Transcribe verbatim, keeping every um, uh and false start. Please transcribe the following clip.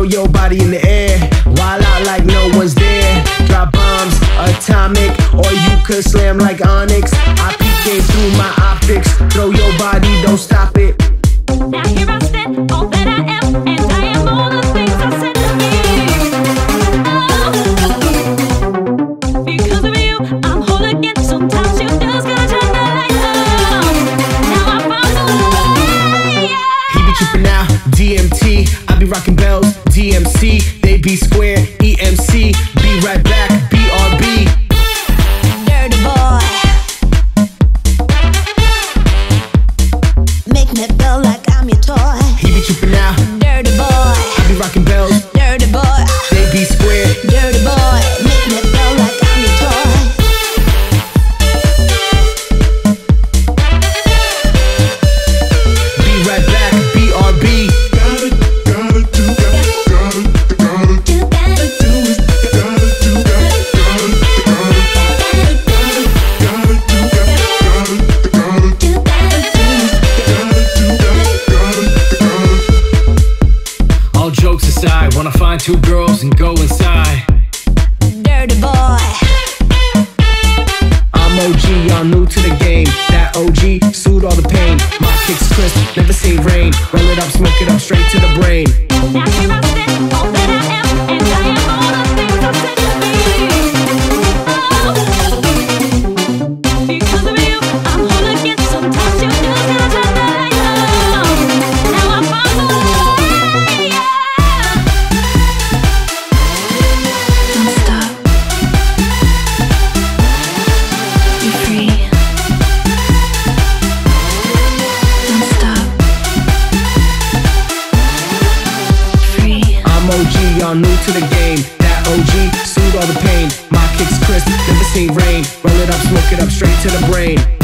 your body in the air, wild out like no one's there. Drop bombs, atomic, or you could slam like Onyx. I peek in through my optics, throw your body, don't stop it. Now here I stand, all that I am, and I am all the things I said to me. Oh, because of you, I'm whole again. Sometimes you just gotta turn the light on. Now I found the way. He be trippin' out, D M T. I be rockin' bells, D M C. They be square, E M C. Be right back, B R B. Dirty boy, make me feel like I'm your toy. He be trippin' out, Dirty boy, I be rockin' bells, dirty boy, they be square. dirty boy, make me feel like I'm your toy. Be right back, B R B. All jokes aside, wanna find two girls and go inside. Dirty boy, I'm O G, y'all new to the game. That O G, suit all the pain. My kicks crisp, never seen rain. Roll it up, smoke it up, straight to the brain. Now here I stand, all that I am, and I am all the things I said to me. Oh, because of you, I'm whole again. Sometimes you just gotta turn the light on. Now I found the way. don't stop. You're free. Don't stop. Free. I'm O G, y'all new to the game. That O G, suit all the pain. My kicks crisp, never seen rain. Roll it up, smoke it up, straight to the brain.